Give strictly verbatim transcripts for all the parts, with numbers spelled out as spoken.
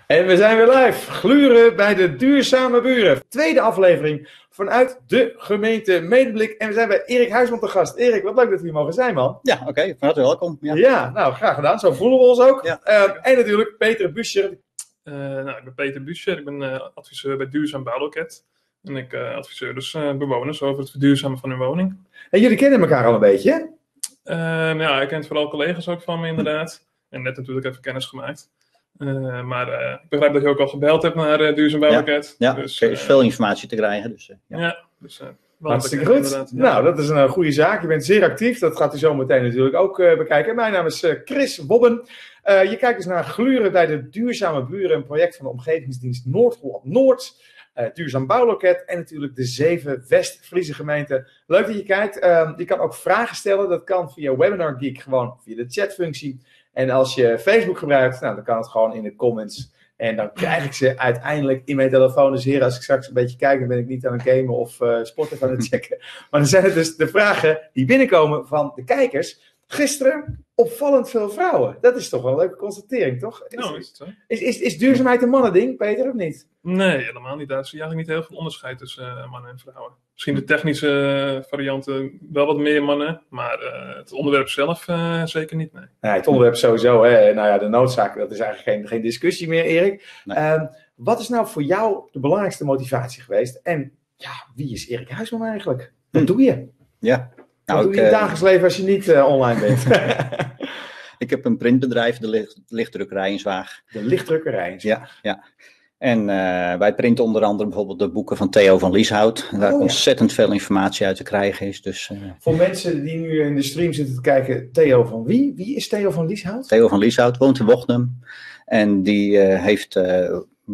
En we zijn weer live. Gluren bij de Duurzame Buren. Tweede aflevering vanuit de gemeente Medemblik. En we zijn bij Erik Huisman te gast. Erik, wat leuk dat we hier mogen zijn, man. Ja, oké. Okay. Van harte welkom. Ja. ja, nou, graag gedaan. Zo voelen we ons ook. Ja. Uh, en natuurlijk Peter Buscher. Uh, nou, ik ben Peter Buscher. Ik ben uh, adviseur bij Duurzaam Bouwloket. En ik uh, adviseer dus uh, bewoners over het verduurzamen van hun woning. En jullie kennen elkaar al een beetje, hè? Uh, ja, ik ken vooral collega's ook van me, inderdaad. En net natuurlijk even kennis gemaakt. Uh, maar uh, ik begrijp dat je ook al gebeld hebt naar uh, Duurzaam Bouwloket. Ja, ja. Dus, er is uh, veel informatie te krijgen. Dus, uh, ja. ja, dus uh, wel hartstikke goed. Ja. Nou, dat is een uh, goede zaak. Je bent zeer actief. Dat gaat u zo meteen natuurlijk ook uh, bekijken. Mijn naam is uh, Chris Wobben. Uh, je kijkt dus naar Gluren bij de Duurzame Buren. Een project van de Omgevingsdienst Noord-Holland-Noord. Uh, Duurzaam Bouwloket en natuurlijk de zeven West-Friese gemeenten. Leuk dat je kijkt. Uh, je kan ook vragen stellen. Dat kan via Webinar Geek, gewoon via de chatfunctie. En als je Facebook gebruikt, nou, dan kan het gewoon in de comments. En dan krijg ik ze uiteindelijk in mijn telefoon. Dus hier, als ik straks een beetje kijk, dan ben ik niet aan het gamen of uh, sport even aan het checken. Maar dan zijn het dus de vragen die binnenkomen van de kijkers. Gisteren opvallend veel vrouwen. Dat is toch wel een leuke constatering, toch? Is, nou, is het zo. Is, is, is duurzaamheid een mannending, Peter, of niet? Nee, helemaal niet. Daar zie je eigenlijk niet heel veel onderscheid tussen uh, mannen en vrouwen. Misschien de technische varianten wel wat meer mannen, maar uh, het onderwerp zelf uh, zeker niet, nee. Nee, het onderwerp sowieso, hè. Nou ja, de noodzaak, dat is eigenlijk geen, geen discussie meer, Erik. Nee. Um, wat is nou voor jou de belangrijkste motivatie geweest? En ja, wie is Erik Huisman eigenlijk? Wat hm. doe je? Ja. Nou, Wat doe je in het dagelijks leven als je niet uh, online bent? Ik heb een printbedrijf, de licht, lichtdrukkerij in Zwaag. De lichtdrukkerij in Zwaag. Ja, ja. En uh, wij printen onder andere bijvoorbeeld de boeken van Theo van Lieshout. Waar oh, ontzettend ja. veel informatie uit te krijgen is. Dus, uh, Voor mensen die nu in de stream zitten te kijken, Theo van wie? Wie is Theo van Lieshout? Theo van Lieshout woont in Wochnum. En die uh, heeft uh,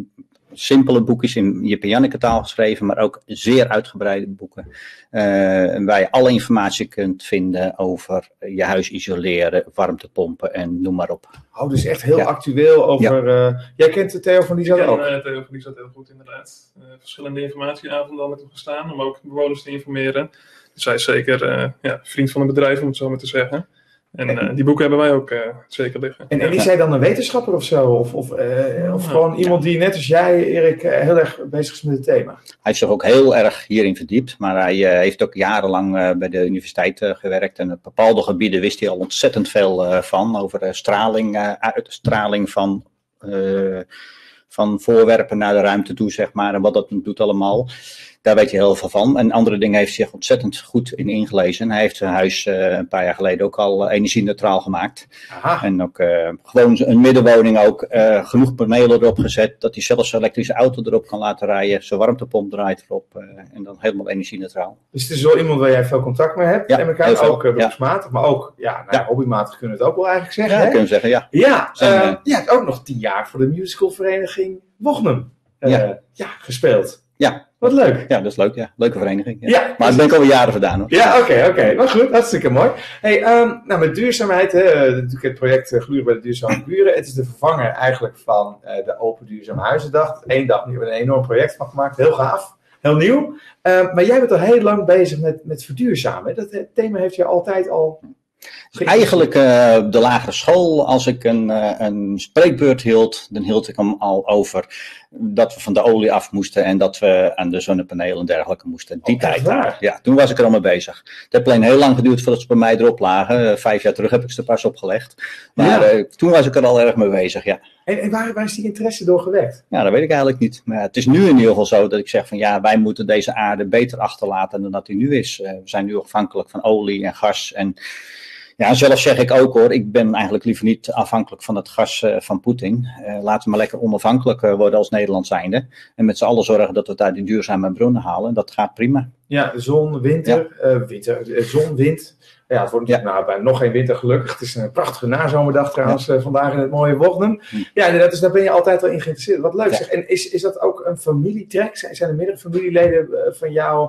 simpele boekjes in Jip en Janneke taal geschreven, maar ook zeer uitgebreide boeken. Uh, waar je alle informatie kunt vinden over je huis isoleren, warmtepompen en noem maar op. Oh, dus echt heel ja. actueel over... Ja. Uh, jij kent Theo van Lieshout ook? Ik ken uh, Theo van Lieshout heel goed, inderdaad. Uh, verschillende informatieavonden al met hem gestaan, om ook bewoners te informeren. Dus hij is zeker uh, ja, vriend van een bedrijf, om het zo maar te zeggen. En uh, die boeken hebben wij ook uh, zeker liggen. En, en is hij dan een wetenschapper of zo? Of, of, uh, of gewoon ja. iemand die net als jij, Erik, uh, heel erg bezig is met het thema? Hij heeft zich ook heel erg hierin verdiept. Maar hij uh, heeft ook jarenlang uh, bij de universiteit uh, gewerkt. En op bepaalde gebieden wist hij al ontzettend veel uh, van. Over uh, straling, uh, uitstraling van, uh, van voorwerpen naar de ruimte toe, zeg maar. En wat dat doet allemaal. Daar weet je heel veel van. En andere dingen heeft hij zich ontzettend goed in ingelezen. Hij heeft zijn huis uh, een paar jaar geleden ook al uh, energie-neutraal gemaakt. Aha. En ook uh, gewoon een middenwoning ook uh, genoeg panelen erop gezet. Dat hij zelfs zijn elektrische auto erop kan laten rijden. Zijn warmtepomp draait erop. Uh, en dan helemaal energie-neutraal. Dus het is wel iemand waar jij veel contact mee hebt. Ja, en elkaar ook uh, beroepsmatig. Ja. Maar ook ja, nou, ja. hobbymatig kunnen we het ook wel eigenlijk zeggen. Ja, hè? kunnen we zeggen, ja. Ja, uh, uh, je hebt ook nog tien jaar voor de musicalvereniging Wochnum uh, ja. Ja, gespeeld. Ja. Wat leuk. Ja, dat is leuk, ja. Leuke vereniging. Ja. Ja, maar dat ben ik alweer jaren gedaan, hoor. Ja, oké, okay, oké. Okay. Maar goed, hartstikke mooi. Hey, um, nou, met duurzaamheid, hè, natuurlijk het project uh, Gluren bij de Duurzame Buren. Het is de vervanger eigenlijk van uh, de Open Duurzame Huizendag. Eén dag, nu hebben we een enorm project van gemaakt. Heel gaaf. Heel nieuw. Uh, maar jij bent al heel lang bezig met, met verduurzamen. Dat thema heeft je altijd al... Eigenlijk uh, op de lagere school, als ik een, uh, een spreekbeurt hield, dan hield ik hem al over dat we van de olie af moesten en dat we aan de zonnepanelen en dergelijke moesten. Die oh, tijd daar. Ja, toen was ik er al mee bezig. Het heeft alleen heel lang geduurd voordat ze bij mij erop lagen. Uh, vijf jaar terug heb ik ze er pas opgelegd. Maar ja. uh, toen was ik er al erg mee bezig, ja. En, en waar, waar is die interesse door gewekt? Ja, dat weet ik eigenlijk niet. Maar het is nu in ieder geval zo dat ik zeg van ja, wij moeten deze aarde beter achterlaten dan dat die nu is. Uh, we zijn nu afhankelijk van olie en gas en... Ja, zelf zeg ik ook hoor, ik ben eigenlijk liever niet afhankelijk van het gas uh, van Poetin. Uh, laten we maar lekker onafhankelijk uh, worden als Nederland zijnde. En met z'n allen zorgen dat we het uit die duurzame bronnen halen. Dat gaat prima. Ja, zon, winter, ja. uh, winter uh, zon, wind. Ja, het wordt natuurlijk ja. nou, bijna nog geen winter gelukkig. Het is een prachtige nazomerdag trouwens, ja. uh, vandaag in het mooie Wochnum. Hm. Ja, inderdaad, dus daar ben je altijd wel in geïnteresseerd. Wat leuk ja. zeg. En is, is dat ook een familietrek? Zijn, zijn er meerdere familieleden uh, van jou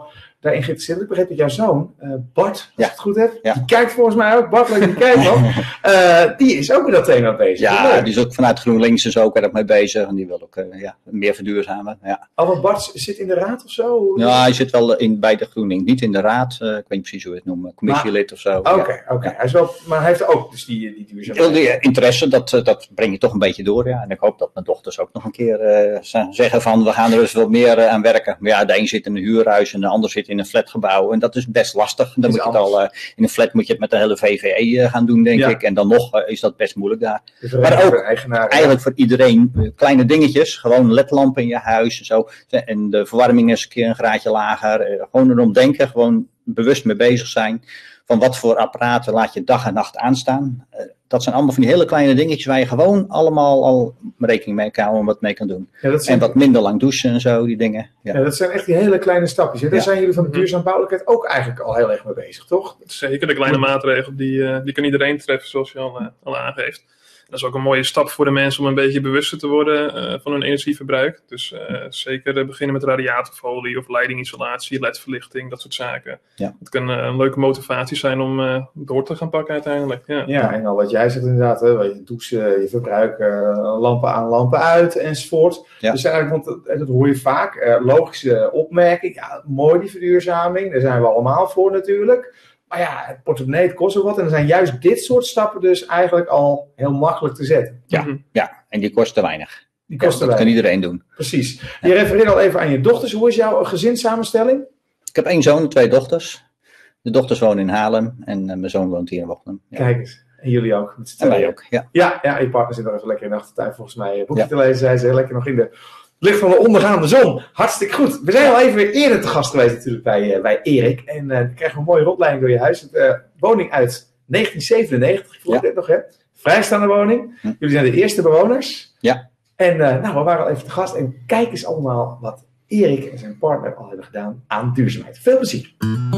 daarin geïnteresseerd. Ik begreep dat jouw zoon, uh, Bart, als ja. ik het goed heb, ja. die kijkt volgens mij ook. Bart, leuk die kijkt nog. uh, die is ook met dat thema bezig. Ja, die is ook vanuit GroenLinks en zo ook erg mee bezig. En die wil ook uh, ja, meer verduurzamen. Ja. Oh, want Bart zit in de raad of zo? Ja, hij zit wel in, bij de GroenLinks. Niet in de raad. Uh, ik weet niet precies hoe je het noemt. Commissielid of zo. Oké, okay, ja. oké. Okay. Hij is wel, maar hij heeft ook dus die, die duurzaamheid. Die interesse, dat, dat breng je toch een beetje door. Ja. En ik hoop dat mijn dochters ook nog een keer uh, zeggen van we gaan er dus wel meer uh, aan werken. Maar ja, de een zit in een huurhuis en de ander zit in een flatgebouw. En dat is best lastig. Dan moet je het al, uh, in een flat moet je het met de hele V V E uh, gaan doen, denk ja. ik. En dan nog uh, is dat best moeilijk daar. Dus maar ook eigenlijk ja. voor iedereen uh, kleine dingetjes. Gewoon ledlampen in je huis en zo. En de verwarming is een keer een graadje lager. Uh, gewoon erom denken, gewoon bewust mee bezig zijn. Van wat voor apparaten laat je dag en nacht aanstaan. Uh, dat zijn allemaal van die hele kleine dingetjes waar je gewoon allemaal al rekening mee kan houden en wat mee kan doen. Ja, zijn... En wat minder lang douchen en zo, die dingen. Ja, ja dat zijn echt die hele kleine stapjes. Daar ja. zijn jullie van de duurzaambouwelijkheid ook eigenlijk al heel erg mee bezig, toch? Zeker, de kleine maatregelen, die, uh, die kan iedereen treffen, zoals je al, uh, al aangeeft. Dat is ook een mooie stap voor de mensen om een beetje bewuster te worden uh, van hun energieverbruik. Dus uh, zeker uh, beginnen met radiatorfolie of leidingisolatie, L E D-verlichting, dat soort zaken. Ja. Het kan uh, een leuke motivatie zijn om uh, door te gaan pakken uiteindelijk. Ja, ja en al wat jij zegt inderdaad, hè, je douchen, je verbruik, uh, lampen aan, lampen uit enzovoort. Ja. Dus eigenlijk, want dat, dat hoor je vaak, uh, logische opmerking, ja, mooi die verduurzaming, daar zijn we allemaal voor natuurlijk. Maar ja, het portemonnee kost ook wat. En dan zijn juist dit soort stappen dus eigenlijk al heel makkelijk te zetten. Ja, mm-hmm. ja. En die kosten weinig. Die kosten ja, dat weinig. Kan iedereen doen. Precies. Je ja. refereerde al even aan je dochters. Hoe is jouw gezinssamenstelling? Ik heb één zoon en twee dochters. De dochters wonen in Haarlem en uh, mijn zoon woont hier in Wochtem. Ja. Kijk eens. En jullie ook. Met en wij ook, ja. Ja, ja, je partner zit nog even lekker in de achtertuin volgens mij een boekje ja. te lezen. Zij is heel lekker nog in de licht van de ondergaande zon. Hartstikke goed. We zijn al even weer eerder te gast geweest natuurlijk bij, uh, bij Erik. En uh, dan krijgen we een mooie rondleiding door je huis. Het, uh, woning uit negentien zevenennegentig. Ik vroeg dit nog, hè? Vrijstaande woning. Hm. Jullie zijn de eerste bewoners. Ja. En uh, nou, we waren al even te gast. En kijk eens allemaal wat Erik en zijn partner al hebben gedaan aan duurzaamheid. Veel plezier.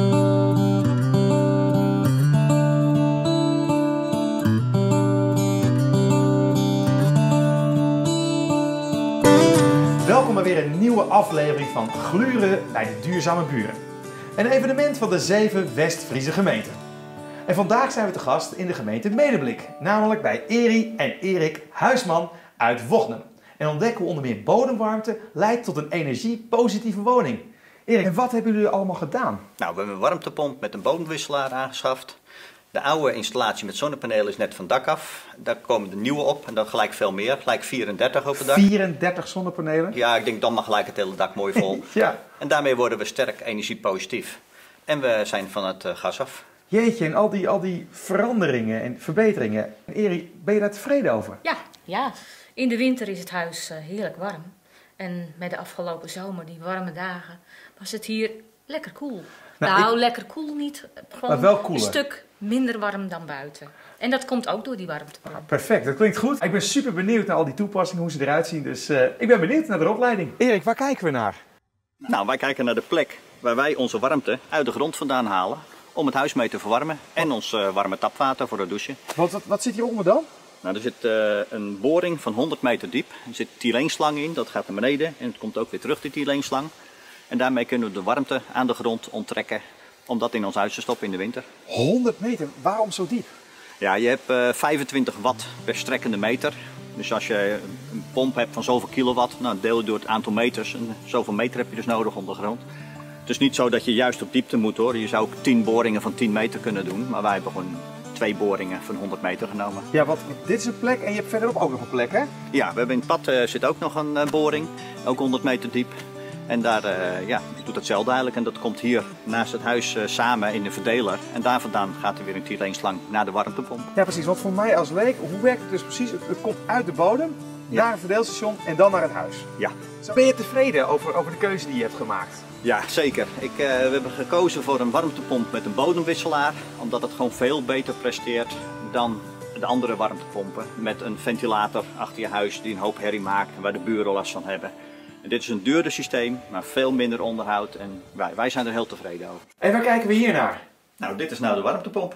Welkom bij weer een nieuwe aflevering van Gluren bij de Duurzame Buren. Een evenement van de zeven West-Friese gemeenten. En vandaag zijn we te gast in de gemeente Medemblik. Namelijk bij Eri en Erik Huisman uit Wochtem. En ontdekken hoe onder meer bodemwarmte leidt tot een energiepositieve woning. Erik, en wat hebben jullie allemaal gedaan? Nou, we hebben een warmtepomp met een bodemwisselaar aangeschaft. De oude installatie met zonnepanelen is net van dak af. Daar komen de nieuwe op en dan gelijk veel meer. Gelijk vierendertig op het dak. vierendertig zonnepanelen? Ja, ik denk dan maar gelijk het hele dak mooi vol. Ja. En daarmee worden we sterk energiepositief. En we zijn van het uh, gas af. Jeetje, en al die, al die veranderingen en verbeteringen. Erik, ben je daar tevreden over? Ja, ja. In de winter is het huis uh, heerlijk warm. En met de afgelopen zomer, die warme dagen, was het hier lekker koel. Nou, nou ik... lekker koel niet. Gewoon maar wel koeler. Een stuk minder warm dan buiten. En dat komt ook door die warmte. Ah, perfect, dat klinkt goed. Ik ben super benieuwd naar al die toepassingen, hoe ze eruit zien. Dus uh, ik ben benieuwd naar de opleiding. Erik, waar kijken we naar? Nou, wij kijken naar de plek waar wij onze warmte uit de grond vandaan halen. Om het huis mee te verwarmen. En ons uh, warme tapwater voor het douchen. Wat, wat, wat zit hieronder dan? Nou, er zit uh, een boring van honderd meter diep. Er zit tyleenslang in, dat gaat naar beneden. En het komt ook weer terug, die tyleenslang. En daarmee kunnen we de warmte aan de grond onttrekken. Om dat in ons huis te stoppen in de winter. honderd meter? Waarom zo diep? Ja, je hebt uh, vijfentwintig watt per strekkende meter. Dus als je een pomp hebt van zoveel kilowatt, nou deel je door het aantal meters. En zoveel meter heb je dus nodig onder de grond. Het is niet zo dat je juist op diepte moet hoor. Je zou ook tien boringen van tien meter kunnen doen. Maar wij hebben gewoon twee boringen van honderd meter genomen. Ja, want dit is een plek en je hebt verderop ook nog een plek hè? Ja, we hebben in het pad uh, zit ook nog een uh, boring. Ook honderd meter diep. En daar uh, ja, doet hetzelfde eigenlijk. En dat komt hier naast het huis uh, samen in de verdeler. En daar vandaan gaat er weer een tyleenslang naar de warmtepomp. Ja precies, want voor mij als leek, hoe werkt het dus precies? Het, het komt uit de bodem, ja. naar een verdeelstation en dan naar het huis. Ja. Zo, ben je tevreden over, over de keuze die je hebt gemaakt? Ja, zeker. Ik, uh, we hebben gekozen voor een warmtepomp met een bodemwisselaar. Omdat het gewoon veel beter presteert dan de andere warmtepompen. Met een ventilator achter je huis die een hoop herrie maakt en waar de buren last van hebben. En dit is een duurder systeem, maar veel minder onderhoud en wij, wij zijn er heel tevreden over. En waar kijken we hier naar? Nou, dit is nou de warmtepomp.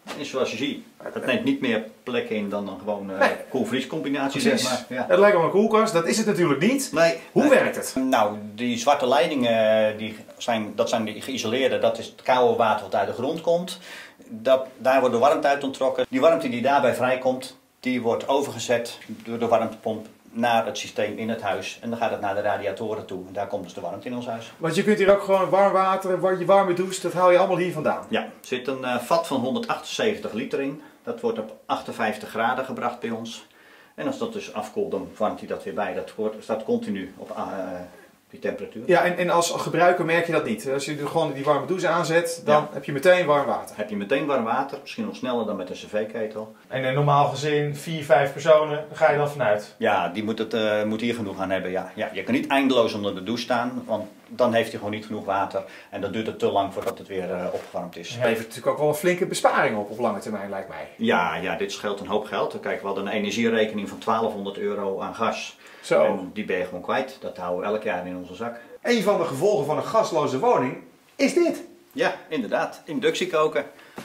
En zoals je ziet, dat neemt niet meer plek in dan een gewoon uh, nee. koelvries combinatie. Precies. Zeg maar. Ja. Het lijkt wel een koelkast, dat is het natuurlijk niet. Nee. Hoe nee. werkt het? Nou, die zwarte leidingen, die zijn, dat zijn die geïsoleerde, dat is het koude water wat uit de grond komt. Dat, daar wordt de warmte uit onttrokken. Die warmte die daarbij vrijkomt, die wordt overgezet door de warmtepomp naar het systeem in het huis. En dan gaat het naar de radiatoren toe. En daar komt dus de warmte in ons huis. Want je kunt hier ook gewoon warm water, waar je warme douche, dat haal je allemaal hier vandaan. Ja, er zit een uh, vat van honderdachtenzeventig liter in. Dat wordt op achtenvijftig graden gebracht bij ons. En als dat dus afkoelt, dan warmt hij dat weer bij. Dat wordt, staat continu op uh, die temperatuur. Ja, en, en als gebruiker merk je dat niet. Als je gewoon die warme douche aanzet, dan ja. heb je meteen warm water. Heb je meteen warm water, misschien nog sneller dan met een cv-ketel. En een normaal gezin, vier, vijf personen, daar ga je dan vanuit? Ja, die moet, het, uh, moet hier genoeg aan hebben. Ja. Ja, je kan niet eindeloos onder de douche staan, want dan heeft hij gewoon niet genoeg water. En dan duurt het te lang voordat het weer uh, opgewarmd is. Het levert natuurlijk ook wel een flinke besparing op op lange termijn, lijkt mij. Ja, ja, dit scheelt een hoop geld. Kijk, we hadden een energierekening van twaalfhonderd euro aan gas. Zo. En die ben je gewoon kwijt. Dat houden we elk jaar in onze zak. Een van de gevolgen van een gasloze woning is dit. Ja, inderdaad. Inductie koken.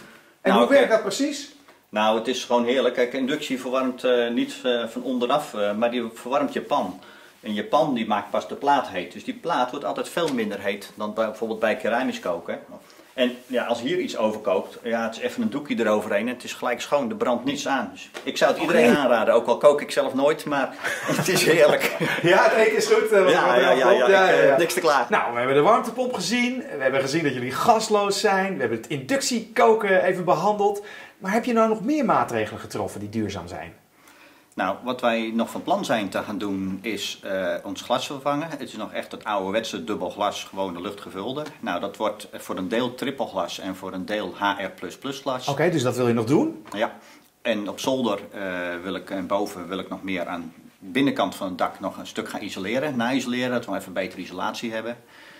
En nou, hoe werkt kijk, dat precies? Nou, het is gewoon heerlijk. Kijk, inductie verwarmt uh, niet uh, van onderaf, uh, maar die verwarmt je pan. En je pan die maakt pas de plaat heet. Dus die plaat wordt altijd veel minder heet dan bij, bijvoorbeeld bij keramisch koken. En ja, als hier iets overkookt, ja, het is even een doekje eroverheen en het is gelijk schoon, er brandt niets aan. Dus ik zou het iedereen okay. aanraden, ook al kook ik zelf nooit, maar het is heerlijk. Ja, het eten is goed. Uh, ja, ja, ja, ja, ja, ik, uh, niks te klaar. Nou, we hebben de warmtepomp gezien, we hebben gezien dat jullie gasloos zijn, we hebben het inductiekoken even behandeld. Maar heb je nou nog meer maatregelen getroffen die duurzaam zijn? Nou, wat wij nog van plan zijn te gaan doen is uh, ons glas vervangen. Het is nog echt het ouderwetse dubbel glas, gewoon de luchtgevulde. Nou, dat wordt voor een deel trippelglas en voor een deel H R plus plus glas. Oké, okay, dus dat wil je nog doen? Ja, en op zolder uh, wil ik en boven wil ik nog meer aan de binnenkant van het dak nog een stuk gaan isoleren. Na-isoleren, dat we even betere isolatie hebben.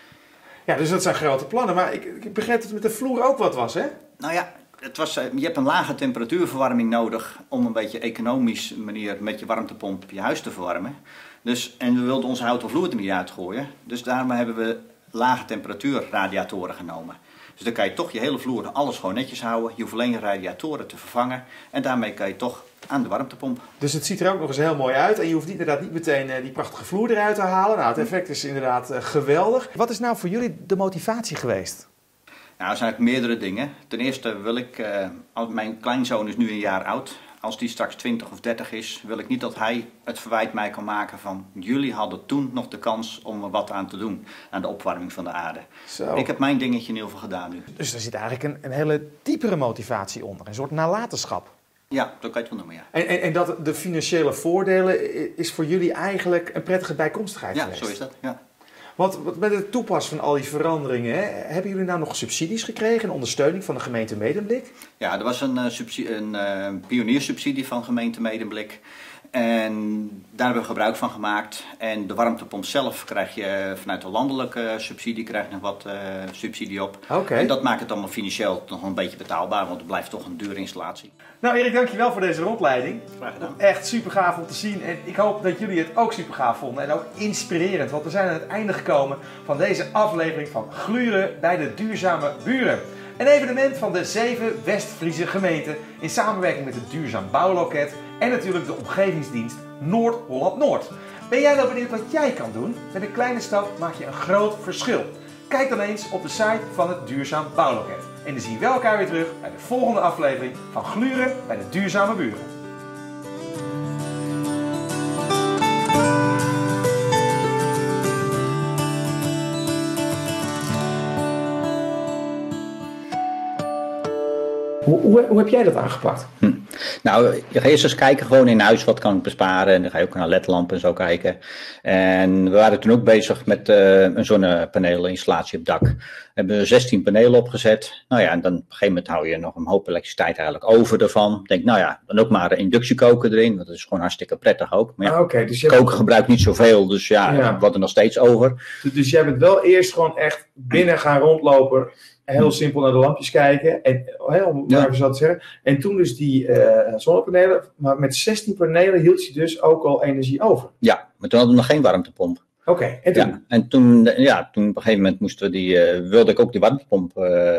Ja, dus dat zijn grote plannen. Maar ik, ik begreep dat het met de vloer ook wat was, hè? Nou ja. Het was, je hebt een lage temperatuurverwarming nodig om een beetje economisch manier met je warmtepomp je huis te verwarmen. Dus, en we wilden onze houten vloer er niet uitgooien. Dus daarom hebben we lage temperatuur radiatoren genomen. Dus dan kan je toch je hele vloer alles gewoon netjes houden. Je hoeft alleen je radiatoren te vervangen. En daarmee kan je toch aan de warmtepomp. Dus het ziet er ook nog eens heel mooi uit. En je hoeft inderdaad niet meteen uh, die prachtige vloer eruit te halen. Nou, het effect is inderdaad uh, geweldig. Wat is nou voor jullie de motivatie geweest? Nou, er zijn eigenlijk meerdere dingen. Ten eerste wil ik, uh, als mijn kleinzoon is nu een jaar oud. Als die straks twintig of dertig is, wil ik niet dat hij het verwijt mij kan maken van jullie hadden toen nog de kans om er wat aan te doen aan de opwarming van de aarde. Zo. Ik heb mijn dingetje in ieder geval gedaan nu. Dus er zit eigenlijk een, een hele diepere motivatie onder, een soort nalatenschap. Ja, dat kan je het wel noemen, ja. En, en, en dat de financiële voordelen is voor jullie eigenlijk een prettige bijkomstigheid ja, geweest? Ja, zo is dat, ja. Want met het toepassen van al die veranderingen, hè, hebben jullie nou nog subsidies gekregen en ondersteuning van de gemeente Medemblik? Ja, er was een, uh, subsidie, een uh, pioniersubsidie van gemeente Medemblik. En daar hebben we gebruik van gemaakt. En de warmtepomp zelf krijg je vanuit de landelijke subsidie krijg je nog wat uh, subsidie op. Okay. En dat maakt het allemaal financieel nog een beetje betaalbaar, want het blijft toch een dure installatie. Nou Erik, dankjewel voor deze rondleiding. Graag gedaan. Echt super gaaf om te zien en ik hoop dat jullie het ook super gaaf vonden en ook inspirerend. Want we zijn aan het einde gekomen van deze aflevering van Gluren bij de Duurzame Buren. Een evenement van de zeven West-Friese gemeenten in samenwerking met het Duurzaam Bouwloket en natuurlijk de omgevingsdienst Noord-Holland-Noord. Ben jij nou benieuwd wat jij kan doen? Met een kleine stap maak je een groot verschil. Kijk dan eens op de site van het Duurzaam Bouwloket. En dan zien we elkaar weer terug bij de volgende aflevering van Gluren bij de Duurzame Buren. Hoe, hoe, hoe heb jij dat aangepakt? Hm. Nou, je gaat eerst eens kijken gewoon in huis, wat kan ik besparen. En dan ga je ook naar L E D-lampen en zo kijken. En we waren toen ook bezig met uh, een zonnepaneelinstallatie op dak. We hebben zestien panelen opgezet. Nou ja, en dan op een gegeven moment hou je nog een hoop elektriciteit eigenlijk over ervan. Denk, nou ja, dan ook maar een inductiekoker erin. Dat is gewoon hartstikke prettig ook. Maar ja, ah, okay, dus je koken hebt... gebruikt niet zoveel, dus ja, ja. wat er nog steeds over. Dus, dus jij bent wel eerst gewoon echt binnen gaan rondlopen. Heel simpel naar de lampjes kijken. En, om ja. even zo te zeggen. En toen dus die uh, zonnepanelen. Maar met zestien panelen hield je dus ook al energie over. Ja, maar toen hadden we nog geen warmtepomp. Oké, okay, en toen? Ja, en toen, ja, toen op een gegeven moment moesten we die, uh, wilde ik ook die warmtepomp uh,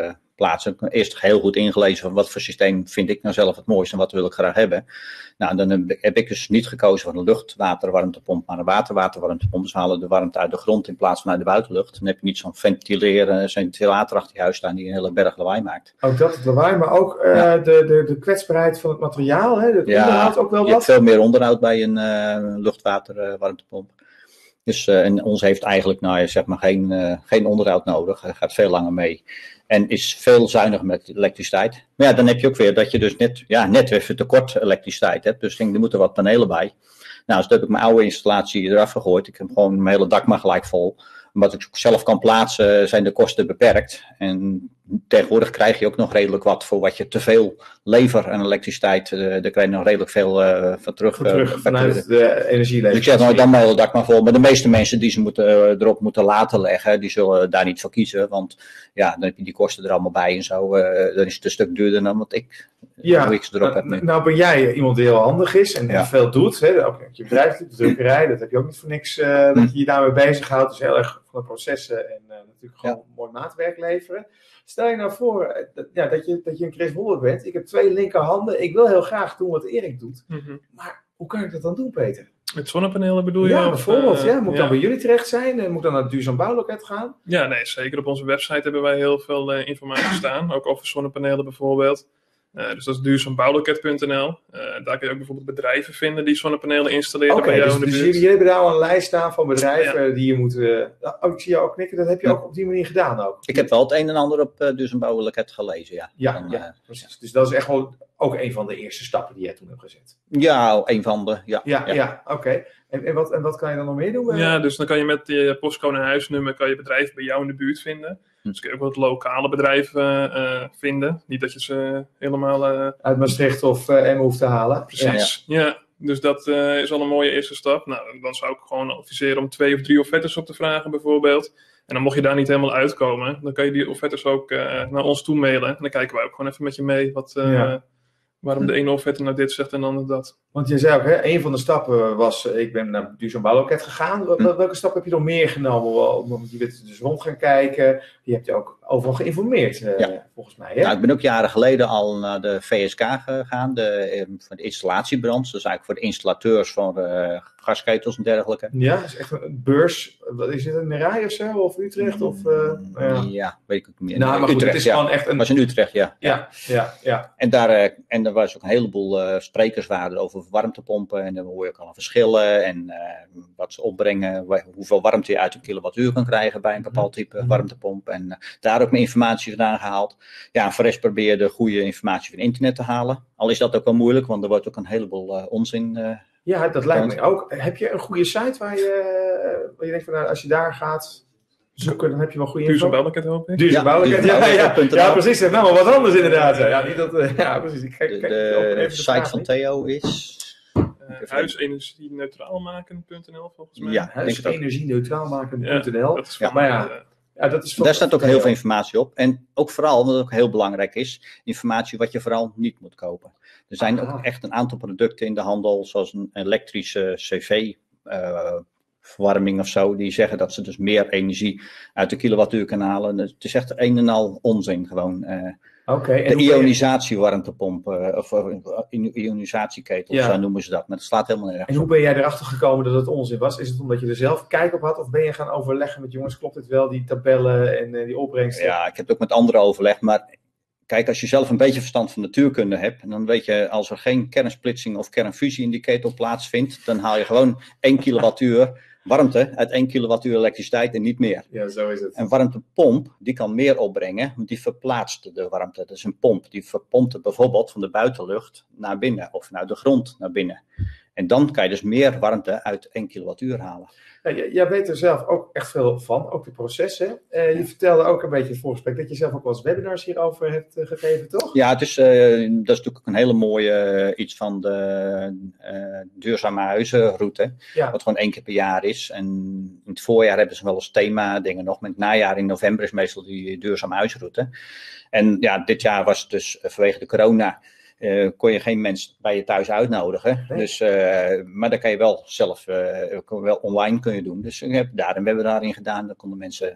plaatsen. Eerst heel goed ingelezen van wat voor systeem vind ik nou zelf het mooiste en wat wil ik graag hebben. Nou, dan heb ik dus niet gekozen voor een lucht-water-warmtepomp, maar een water-water-warmtepomp. Dus we halen de warmte uit de grond in plaats van uit de buitenlucht. Dan heb je niet zo'n ventileren, zo'n ventilator achter je huis staan die een hele berg lawaai maakt. Ook dat, het lawaai, maar ook uh, ja. de, de, de kwetsbaarheid van het materiaal, hè? Het ja, onderhoud ook wel je wat. hebt veel meer onderhoud bij een uh, lucht-water-warmtepomp. Dus uh, en ons heeft eigenlijk nou, zeg maar geen, uh, geen onderhoud nodig. Hij gaat veel langer mee. En is veel zuiniger met elektriciteit. Maar ja, dan heb je ook weer dat je dus net, ja, net even tekort elektriciteit hebt. Dus er moeten wat panelen bij. Nou, dus heb ik mijn oude installatie eraf gegooid. Ik heb gewoon mijn hele dak maar gelijk vol. Omdat ik zelf kan plaatsen, zijn de kosten beperkt. En tegenwoordig krijg je ook nog redelijk wat voor wat je te veel levert aan elektriciteit. Uh, daar krijg je nog redelijk veel uh, van terug. Van terug uh, vanuit de energieleverancier. Dus ik zeg nou, dan mijn hele dak maar vol. Maar de meeste mensen die ze moeten, uh, erop moeten laten leggen, die zullen daar niet voor kiezen. Want ja, dan heb je die kosten er allemaal bij en zo. Uh, dan is het een stuk duurder dan wat ik, ja, hoe ik ze erop uh, heb nu. Nou ben jij iemand die heel handig is en ja. veel doet. Hè? Ook je bedrijf, de drukkerij, dat heb je ook niet voor niks uh, hm. dat je je daarmee bezighoudt. Dus heel erg van de processen en uh, natuurlijk gewoon ja. mooi maatwerk leveren. Stel je nou voor dat, ja, dat, je, dat je een Chris Wolbert bent. Ik heb twee linkerhanden. Ik wil heel graag doen wat Erik doet. Mm-hmm. Maar hoe kan ik dat dan doen, Peter? Met zonnepanelen bedoel je? Ja, bijvoorbeeld. Uh, ja. Moet ik ja. dan bij jullie terecht zijn? Moet ik dan naar het Duurzaam Bouwloket gaan? Ja, nee, zeker. Op onze website hebben wij heel veel uh, informatie staan. Ook over zonnepanelen bijvoorbeeld. Uh, dus dat is duurzaam bouwloket punt n l. Uh, daar kun je ook bijvoorbeeld bedrijven vinden die zonnepanelen installeren okay, bij jou dus, in de dus buurt. jullie hebben daar al een lijst staan van bedrijven ja. die je moet... Uh, oh, ik zie jou ook knikken. Dat heb je ja. ook op die manier gedaan ook. Ik heb wel het een en ander op uh, duurzaam bouwloket gelezen, ja. Ja, Dan, ja uh, precies. Dus dat is echt wel ook een van de eerste stappen die jij toen hebt gezet. Ja, een van de, ja. Ja, ja. ja oké. Okay. En, en, wat, en wat kan je dan nog meer doen? Ja, dus dan kan je met je postcode en huisnummer kan je bedrijven bij jou in de buurt vinden. Hm. Dus kun je ook wat lokale bedrijven uh, vinden. Niet dat je ze helemaal... Uh... uit Maastricht of uh, Emmen hoeft te halen. Precies, ja. ja. Dus dat uh, is al een mooie eerste stap. Nou, dan zou ik gewoon adviseren om twee of drie offertes op te vragen bijvoorbeeld. En dan mocht je daar niet helemaal uitkomen, dan kan je die offertes ook uh, naar ons toe mailen. En dan kijken wij ook gewoon even met je mee wat... Uh, ja. Waarom de ene offerte nou dit zegt en de andere dat. Want je zei ook, hè, een van de stappen was, ik ben naar Duurzaam Bouwloket gegaan. Wel, welke stap heb je nog meer genomen? Want je bent dus rond gaan kijken. Je hebt je ook overal geïnformeerd, uh, ja. volgens mij. Hè? Nou, ik ben ook jaren geleden al naar de V S K gegaan, de, voor de installatiebranche. Dus eigenlijk voor de installateurs van uh, gasketels en dergelijke. Ja, dat is echt een beurs. Is het in Rij of zo? Of Utrecht? Of, uh, ja. ja, weet ik ook niet meer. Nou, maar goed, Utrecht, het is ja. gewoon echt een... was in Utrecht, ja. Ja, ja, ja. En daar, uh, en er was ook een heleboel uh, sprekers waren over warmtepompen. En dan hoor je ook al verschillen en uh, wat ze opbrengen. Hoeveel warmte je uit een kilowattuur kan krijgen bij een bepaald type mm-hmm. warmtepomp. En uh, daar ook mijn informatie vandaan gehaald. Ja, en voor de rest probeer de goede informatie van internet te halen. Al is dat ook wel moeilijk, want er wordt ook een heleboel uh, onzin... Uh, Ja, dat lijkt me ook. Heb je een goede site waar je, waar je denkt van, nou, als je daar gaat zoeken, dan heb je wel goede info? Duurzaam Bouwloket hoop ik. Duurzaam Bouwloket, ja, ja, ja, ja, ja, precies. Nou, maar wat anders inderdaad. Ja, niet dat, ja precies. Ik kijk, de kijk, de, de site vraag, van niet? Theo is... Uh, huisenergieneutraal maken punt n l volgens mij. Ja, huisenergieneutraal maken punt n l. Ja, dat is ja, maar ja... Uh, Ja, dat is daar staat ook heel veel informatie op. En ook vooral, wat ook heel belangrijk is, informatie wat je vooral niet moet kopen. Er zijn Aha. ook echt een aantal producten in de handel, zoals een elektrische cv uh, verwarming of zo, die zeggen dat ze dus meer energie uit de kilowattuur kunnen halen. Het is echt een en al onzin gewoon. Uh, Okay, de ionisatiewarmtepomp, uh, of uh, ionisatieketels, ja. zo noemen ze dat. Maar dat slaat helemaal nergens. En hoe ben jij erachter gekomen dat het onzin was? Is het omdat je er zelf kijk op had? Of ben je gaan overleggen met jongens, klopt dit wel, die tabellen en uh, die opbrengsten? Ja, ik heb het ook met anderen overlegd, maar kijk, als je zelf een beetje verstand van natuurkunde hebt, dan weet je, als er geen kernsplitsing of kernfusie in die ketel plaatsvindt, dan haal je gewoon één kilowattuur warmte uit één kilowattuur elektriciteit en niet meer. Ja, zo is het. Een warmtepomp, die kan meer opbrengen, want die verplaatst de warmte. Dat is een pomp, die verpompt het bijvoorbeeld van de buitenlucht naar binnen of naar de grond naar binnen. En dan kan je dus meer warmte uit één kilowattuur halen. Ja, jij weet er zelf ook echt veel van, ook de processen. Uh, je vertelde ook een beetje in het voorgesprek dat je zelf ook wel eens webinars hierover hebt uh, gegeven, toch? Ja, het is, uh, dat is natuurlijk ook een hele mooie uh, iets van de uh, duurzame huizenroute. Ja. Wat gewoon één keer per jaar is. En in het voorjaar hebben ze wel eens thema dingen nog. Met het najaar in november is meestal die duurzame huisroute. En ja, dit jaar was het dus uh, vanwege de corona... Uh, kon je geen mens bij je thuis uitnodigen. Nee. Dus, uh, maar dat kan je wel zelf uh, wel online kun je doen. Dus ik heb daar een webinar in gedaan. Dan konden mensen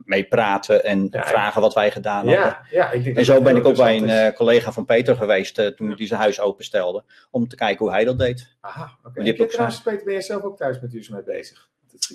mee praten en Ja, vragen wat wij gedaan hadden. Ja, ja, ik denk En dat zo dat ben heel ik ook bij een interessant uh, collega van Peter geweest uh, toen hij zijn huis openstelde. Om te kijken hoe hij dat deed. is. Aha, oké. Die Okay. heb ook Trouwens, Peter, ben jij zelf ook thuis met duurzaamheid bezig?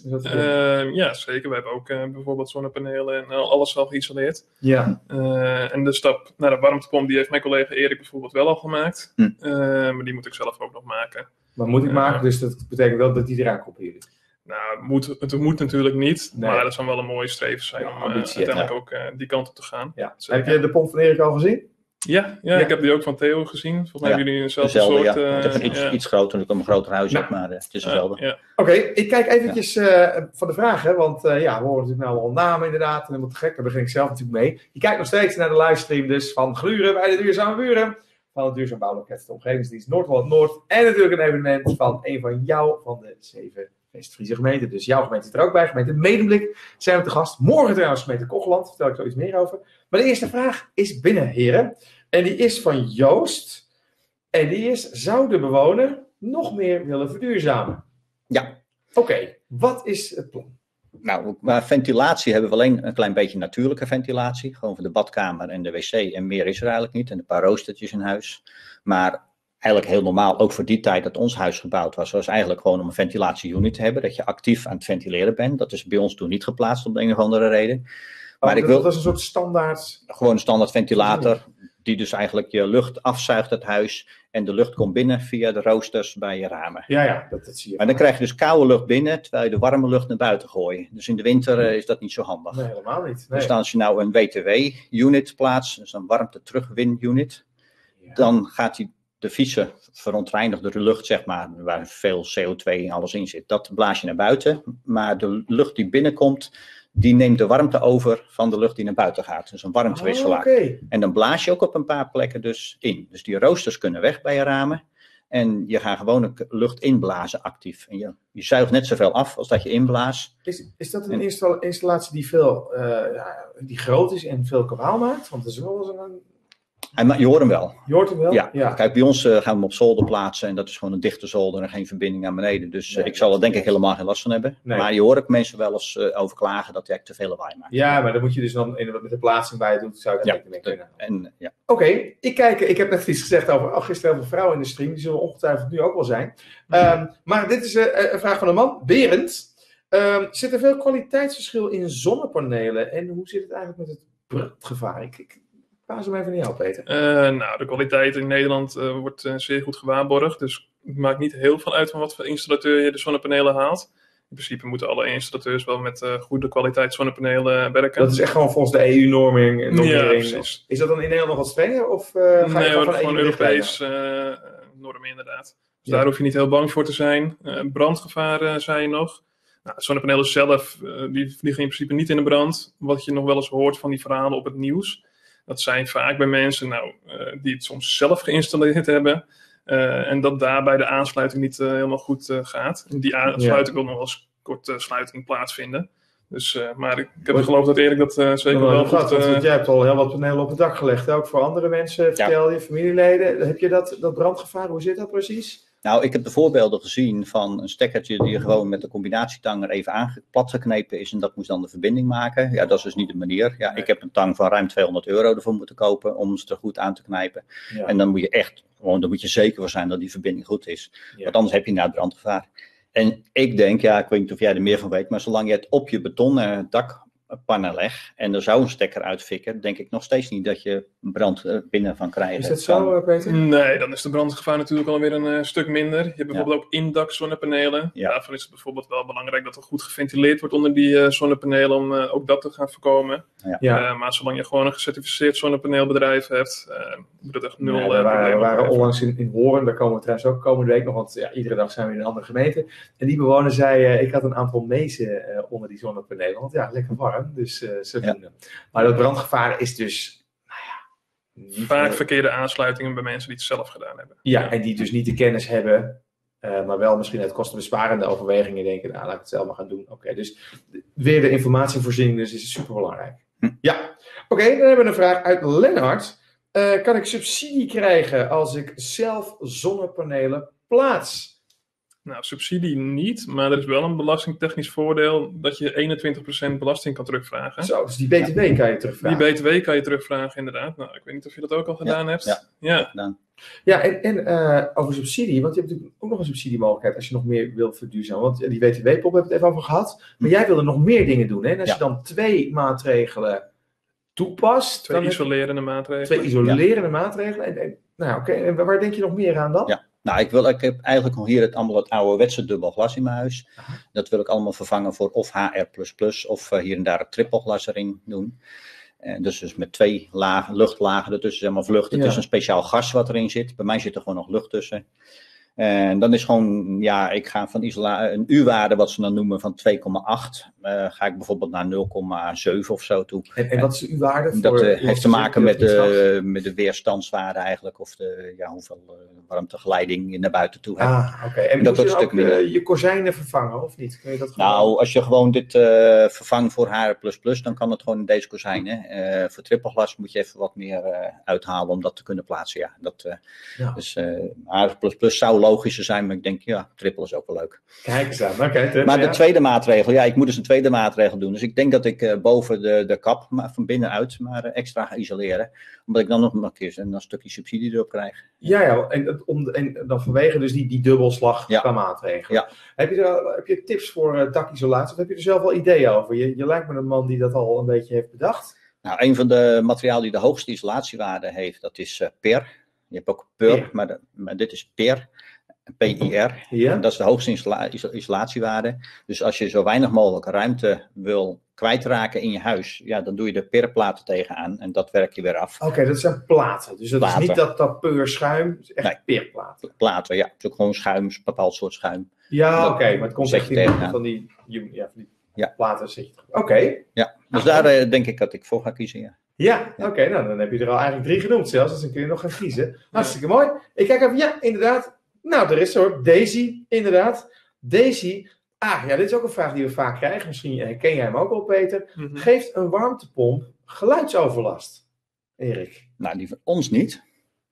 Uh, ja, zeker. We hebben ook uh, bijvoorbeeld zonnepanelen en uh, alles al geïnstalleerd. Ja. Uh, en de stap naar de warmtepomp, die heeft mijn collega Erik bijvoorbeeld wel al gemaakt. Hm. Uh, maar die moet ik zelf ook nog maken. Maar moet ik Uh, maken, dus dat betekent wel dat die eraan komt bij jullie? Nou, het moet, het moet natuurlijk niet, Nee. maar dat zou wel een mooie streven zijn Ja, om uh, ambitie, uiteindelijk ja. ook uh, die kant op te gaan. Ja. Zeker. Heb je de pomp van Erik al gezien? Ja, ja, Ja. ik heb die ook van Theo gezien. Volgens mij Ja, hebben jullie eenzelfde Dezelfde, soort. ja. Uh, Ik heb een iets, ja. iets groter, ik heb een groter huis Nou. op, maar uh, het is Uh, dezelfde. ja. Oké, okay, ik kijk eventjes uh, van de vragen, want uh, ja, we horen natuurlijk nou al namen inderdaad. En helemaal te gek, daar begin ik zelf natuurlijk mee. Je kijkt nog steeds naar de livestream dus van Gluren bij de Duurzame Buren. Van het Duurzaam Bouwloket, de Omgevingsdienst Noord-Holland-Noord. En natuurlijk een evenement van een van jou, van de zeven West-Friese gemeenten. Dus jouw gemeente is er ook bij, gemeente Medemblik zijn we te gast. Morgen trouwens gemeente Kocheland, vertel ik zo iets meer over. Maar de eerste vraag is binnen, heren. En die is van Joost. En die is, zou de bewoner nog meer willen verduurzamen? Ja. Oké, okay, wat is het plan? Nou, maar ventilatie hebben we alleen een klein beetje natuurlijke ventilatie. Gewoon voor de badkamer en de wc. En meer is er eigenlijk niet. En een paar roostertjes in huis. Maar eigenlijk heel normaal, ook voor die tijd dat ons huis gebouwd was, was eigenlijk gewoon om een ventilatieunit te hebben. Dat je actief aan het ventileren bent. Dat is bij ons toen niet geplaatst om de een of andere reden. Maar oh, ik dat, wil, dat is een soort standaard... Gewoon een standaard ventilator. Die dus eigenlijk je lucht afzuigt uit het huis. En de lucht komt binnen via de roosters bij je ramen. Ja, ja, dat, dat zie je. Maar dan krijg je dus koude lucht binnen, terwijl je de warme lucht naar buiten gooit. Dus in de winter uh, is dat niet zo handig. Nee, helemaal niet. Nee. Dus als je nou een W T W-unit plaatst, dus een warmte-terugwin-unit, ja. Dan gaat die, de vieze, verontreinigde lucht, zeg maar, waar veel C O twee en alles in zit, dat blaas je naar buiten. Maar de lucht die binnenkomt, die neemt de warmte over van de lucht die naar buiten gaat. Dus een warmtewisselaar. Oh, okay. En dan blaas je ook op een paar plekken dus in. Dus die roosters kunnen weg bij je ramen. En je gaat gewoon lucht inblazen actief. En je, je zuigt net zoveel af als dat je inblaast. Is, is dat een en, installatie die, veel, uh, ja, die groot is en veel kabaal maakt? Want dat is wel eens een... Hij, je hoort hem wel. Je hoort hem wel? Ja. ja. Kijk, bij ons uh, gaan we hem op zolder plaatsen. En dat is gewoon een dichte zolder en geen verbinding naar beneden. Dus nee, uh, ik zal er denk ik helemaal geen last van hebben. Nee. Maar je hoort ook mensen wel eens uh, over klagen dat hij te veel lawaai maakt. Ja, maar dan moet je dus dan in, met de plaatsing bij je doet, zou ik ja, mee kunnen. En, ja. Oké, okay, ik kijk, ik heb net iets gezegd over, oh, gisteren hebben we vrouwen in de stream, die zullen ongetwijfeld nu ook wel zijn. Mm-hmm. Um, maar dit is uh, een vraag van een man, Berend. Um, zit er veel kwaliteitsverschil in zonnepanelen en hoe zit het eigenlijk met het brandgevaar? Ik, ik paas hem even naar jou, Peter. Uh, nou, de kwaliteit in Nederland uh, wordt uh, zeer goed gewaarborgd, dus het maakt niet heel veel uit van wat voor installateur je de zonnepanelen haalt. In principe moeten alle installateurs wel met uh, goede kwaliteit zonnepanelen werken. Dat is echt gewoon volgens de E U-norming. Ja, is dat dan in Nederland nog wat strenger? Of uh, ga nee, je hoor, van gewoon Europees uh, normen inderdaad. Dus ja. Daar hoef je niet heel bang voor te zijn. Uh, brandgevaar, uh, zei je nog. Nou, zonnepanelen zelf, uh, die vliegen in principe niet in de brand. Wat je nog wel eens hoort van die verhalen op het nieuws. Dat zijn vaak bij mensen nou, uh, die het soms zelf geïnstalleerd hebben. Uh, en dat daarbij de aansluiting niet uh, helemaal goed uh, gaat. En die aansluiting ja. wil nog wel eens korte sluiting plaatsvinden. Dus, uh, maar ik, ik heb het geloof dat Erik dat uh, zeker nou, wel gaat, goed... Uh... Want jij hebt al heel wat panelen op het dak gelegd. Ook voor andere mensen, vertel je, ja. familieleden. Heb je dat, dat brandgevaar? Hoe zit dat precies? Nou, ik heb de voorbeelden gezien van een stekkertje die gewoon met de combinatietang er even aan platgeknepen is en dat moest dan de verbinding maken. Ja, dat is dus niet de manier. Ja, nee. Ik heb een tang van ruim tweehonderd euro ervoor moeten kopen om ze er goed aan te knijpen. Ja. En dan moet je echt, gewoon, dan moet je zeker van zijn dat die verbinding goed is. Ja. Want anders heb je inderdaad brandgevaar. En ik denk, ja, ik weet niet of jij er meer van weet, maar zolang je het op je betonnen dakpannen legt en er zou een stekker uitfikken, denk ik nog steeds niet dat je brand binnen van krijgt. Is dat zo, Peter? Nee, dan is de brandgevaar natuurlijk alweer een uh, stuk minder. Je hebt bijvoorbeeld ja. ook indak zonnepanelen. Ja. Daarvan is het bijvoorbeeld wel belangrijk dat er goed geventileerd wordt onder die uh, zonnepanelen om uh, ook dat te gaan voorkomen. Ja. Ja. Uh, maar zolang je gewoon een gecertificeerd zonnepaneelbedrijf hebt, uh, moet dat echt nul nee, uh, we waren, we waren onlangs in, in Hoorn, daar komen we trouwens ook komende week nog, want ja, iedere dag zijn we in een andere gemeente. En die bewoner zei, uh, ik had een aantal mezen uh, onder die zonnepanelen, want ja, lekker warm, dus uh, zodoende. Ja. Maar dat brandgevaar is dus... Vaak veel... verkeerde aansluitingen bij mensen die het zelf gedaan hebben. Ja, ja. En die dus niet de kennis hebben, uh, maar wel misschien uit kostenbesparende overwegingen denken, nou, laat ik het zelf maar gaan doen. Oké, okay, dus weer de informatievoorziening dus is super belangrijk. Hm. Ja, oké, okay, dan hebben we een vraag uit Lennart. Uh, kan ik subsidie krijgen als ik zelf zonnepanelen plaats? Nou, subsidie niet, maar er is wel een belastingtechnisch voordeel dat je eenentwintig procent belasting kan terugvragen. Zo, dus die B T W ja. kan je terugvragen. Die B T W kan je terugvragen, inderdaad. Nou, ik weet niet of je dat ook al gedaan ja, hebt. Ja, ja. ja. ja en, en uh, over subsidie, want je hebt natuurlijk ook nog een subsidiemogelijkheid als je nog meer wil verduurzamen. Want die B T W-pop hebben we het even over gehad. Maar jij wilde nog meer dingen doen, hè? En als ja. je dan twee maatregelen toepast. Twee isolerende maatregelen. Twee isolerende ja. maatregelen. En, en, nou, oké. Okay. En waar denk je nog meer aan dan? Ja. Nou, ik, wil, ik heb eigenlijk nog hier het, allemaal het ouderwetse dubbel glas in mijn huis. Aha. Dat wil ik allemaal vervangen voor of H R plus plus of uh, hier en daar een trippelglas erin doen. Uh, dus, dus met twee lagen, luchtlagen ertussen, zeg maar vlucht. Het ja. is een speciaal gas wat erin zit. Bij mij zit er gewoon nog lucht tussen. En dan is gewoon, ja, ik ga van isola- een U-waarde, wat ze dan noemen, van twee komma acht, uh, ga ik bijvoorbeeld naar nul komma zeven of zo toe. En, en wat is de U-waarde? Voor dat uh, heeft te maken met de, met de weerstandswaarde eigenlijk, of de, ja, hoeveel uh, warmtegeleiding je naar buiten toe hebt. Ah, oké. Okay. En, en dat moet je ook uh, je kozijnen vervangen, of niet? Kun je dat gewoon... Nou, als je gewoon dit uh, vervangt voor H R plus plus, dan kan het gewoon in deze kozijnen. Uh, voor trippelglas moet je even wat meer uh, uithalen om dat te kunnen plaatsen, ja. Dat, uh, ja. Dus uh, H R plus plus zou logischer zijn, maar ik denk, ja, triple is ook wel leuk. Kijk eens aan. Okay, maar de ja. tweede maatregel, ja, ik moet dus een tweede maatregel doen. Dus ik denk dat ik uh, boven de, de kap, maar van binnenuit, maar uh, extra ga isoleren. Omdat ik dan nog een keer een, een stukje subsidie erop krijg. Ja, ja en, om, en dan vanwege dus die, die dubbelslag ja. qua maatregelen. Ja. Heb, je er, heb je tips voor uh, dakisolatie of heb je er zelf wel ideeën over? Je, je lijkt me een man die dat al een beetje heeft bedacht. Nou, een van de materialen die de hoogste isolatiewaarde heeft, dat is uh, per. Je hebt ook per, ja. maar, de, maar dit is per. P I R, ja. Dat is de hoogste isola- isolatiewaarde. Dus als je zo weinig mogelijk ruimte wil kwijtraken in je huis, ja, dan doe je de perplaten tegenaan en dat werk je weer af. Oké, okay, dat zijn platen. Dus dat platen. is niet dat, dat peur schuim, het is echt nee. perplaten. Platen, ja. Het is ook gewoon schuim, een bepaald soort schuim. Ja, oké, okay, maar het komt echt in van die, ja, van die ja. platen. Oké. Okay. Ja, dus nou, daar uh, denk ik dat ik voor ga kiezen, ja. Ja, oké, okay, nou dan heb je er al eigenlijk drie genoemd zelfs, dus dan kun je nog gaan kiezen. Hartstikke mooi. Ik kijk even, ja, inderdaad. Nou, er is hoor. Daisy, inderdaad. Daisy. Ah, ja, dit is ook een vraag die we vaak krijgen. Misschien herken jij hem ook wel, Peter. Mm-hmm. Geeft een warmtepomp geluidsoverlast? Erik? Nou, die van ons niet.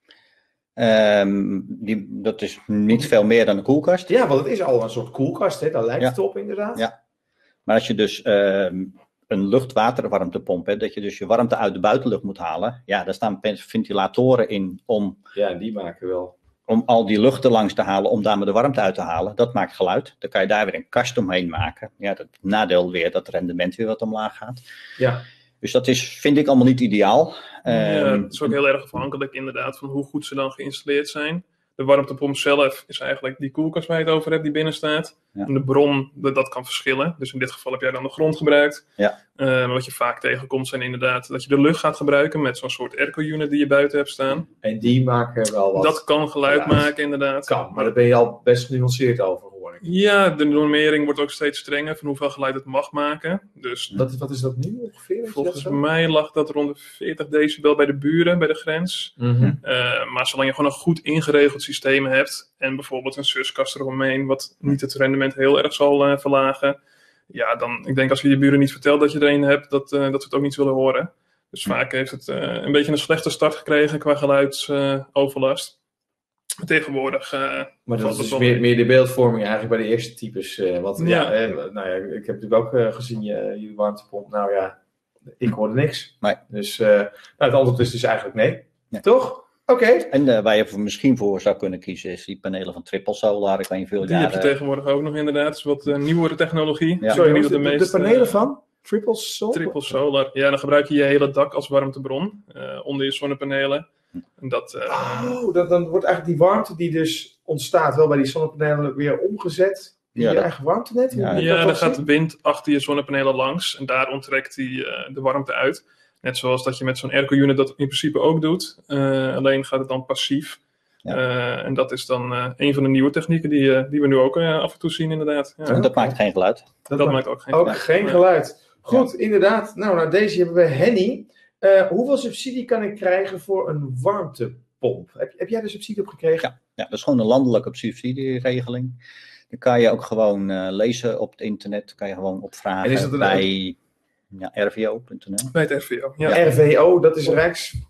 Um, die, dat is niet veel meer dan een koelkast. Ja, want het is al een soort koelkast, hè? Daar lijkt ja. het op, inderdaad. Ja. Maar als je dus um, een lucht-waterwarmtepomp hebt, dat je dus je warmte uit de buitenlucht moet halen. Ja, daar staan ventilatoren in om... Ja, die maken wel... Om al die lucht er langs te halen, om daar maar de warmte uit te halen. Dat maakt geluid. Dan kan je daar weer een kast omheen maken. Ja, dat nadeel weer dat het rendement weer wat omlaag gaat. Ja. Dus dat is, vind ik allemaal niet ideaal. Ja, um, het is ook heel erg afhankelijk inderdaad van hoe goed ze dan geïnstalleerd zijn. De warmtepomp zelf is eigenlijk die koelkast waar je het over hebt die binnen staat. Ja. En de bron, dat, dat kan verschillen. Dus in dit geval heb jij dan de grond gebruikt. Ja. Uh, maar wat je vaak tegenkomt zijn inderdaad dat je de lucht gaat gebruiken met zo'n soort airco-unit die je buiten hebt staan. En die maken wel wat. Dat kan geluid geluid. maken inderdaad. Kan, maar daar ben je al best genuanceerd over, hoor ik. Ja, de normering wordt ook steeds strenger van hoeveel geluid het mag maken. Dus dat, wat is dat nu ongeveer? Volgens mij lag dat rond de veertig decibel bij de buren, bij de grens. Mm-hmm. Uh, maar zolang je gewoon een goed ingeregeld systeem hebt en bijvoorbeeld een suskast eromheen, wat niet het rendement heel erg zal uh, verlagen. Ja, dan, ik denk als je je buren niet vertelt dat je er een hebt, dat, uh, dat ze het ook niet zullen horen. Dus mm. vaak heeft het uh, een beetje een slechte start gekregen qua geluidsoverlast. Uh, Tegenwoordig. Uh, maar dat is meer, meer de beeldvorming eigenlijk bij de eerste types. Uh, want ja, ja eh, nou ja, ik heb natuurlijk ook uh, gezien je, je warmtepomp. Nou ja, ik hoorde niks. Nee. Dus uh, nou, het antwoord is dus eigenlijk nee. nee. Toch? Oké. Okay. En uh, waar je misschien voor zou kunnen kiezen is die panelen van Triple Solar. Ik weet niet veel die jaren... heb je tegenwoordig ook nog inderdaad. Het is wat uh, nieuwere technologie. Ja. Sorry, niet de, de, meest, de panelen uh, van? Triple Solar? Triple Solar. Ja, dan gebruik je je hele dak als warmtebron. Uh, onder je zonnepanelen. En dat, uh, oh, dan, dan wordt eigenlijk die warmte die dus ontstaat wel bij die zonnepanelen weer omgezet in ja, je dat, eigen warmtenet? Ja, ja dan gaat de wind achter je zonnepanelen langs. En daar onttrekt die uh, de warmte uit. Net zoals dat je met zo'n airco-unit dat in principe ook doet. Uh, alleen gaat het dan passief. Ja. Uh, en dat is dan uh, een van de nieuwe technieken die, uh, die we nu ook uh, af en toe zien inderdaad. Ja. En dat maakt geen geluid. Dat, dat maakt ook geen ook geluid. geen geluid. Goed, ja. Inderdaad. Nou, nou, deze hebben we Henny. Uh, hoeveel subsidie kan ik krijgen voor een warmtepomp? Heb, heb jij de subsidie op gekregen? Ja, ja, dat is gewoon een landelijke subsidieregeling. Dan kan je ook gewoon uh, lezen op het internet. Kan je gewoon opvragen en is dat bij ja, r v o punt n l. Bij het R V O, ja. ja. R V O, dat is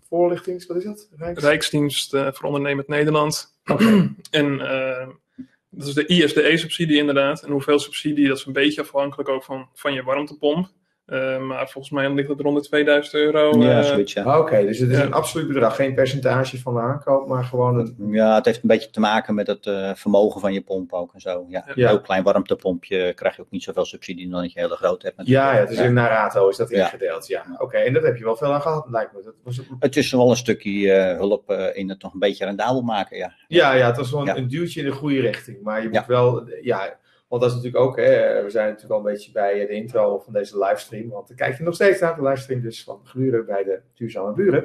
Rijksvoorlichtings... Wat is dat? Rijks... Rijksdienst uh, voor Ondernemend Nederland. Okay. En uh, Dat is de I S D E-subsidie inderdaad. En hoeveel subsidie, dat is een beetje afhankelijk ook van, van je warmtepomp. Uh, maar volgens mij ligt het rond de tweeduizend euro. Uh, ja, zoiets, ja. Oké, okay, dus het is ja. een absoluut bedrag. Geen percentage van de aankoop, maar gewoon een... Ja, het heeft een beetje te maken met het uh, vermogen van je pomp ook en zo. Ja, ja. Een heel klein warmtepompje krijg je ook niet zoveel subsidie dan dat je hele groot hebt. Ja, ja, het is ja. in Narato is dat ja. ingedeeld. Ja. Oké, okay, en dat heb je wel veel aan gehad, lijkt me. Dat was ook... Het is wel een stukje uh, hulp uh, in het nog een beetje rendabel maken, ja. Ja, ja, het was wel een, ja. een duwtje in de goede richting. Maar je moet ja. wel... Ja, want dat is natuurlijk ook, hè, we zijn natuurlijk al een beetje bij de intro van deze livestream. Want dan kijk je nog steeds naar de livestream dus van Gluren bij de Duurzame Buren.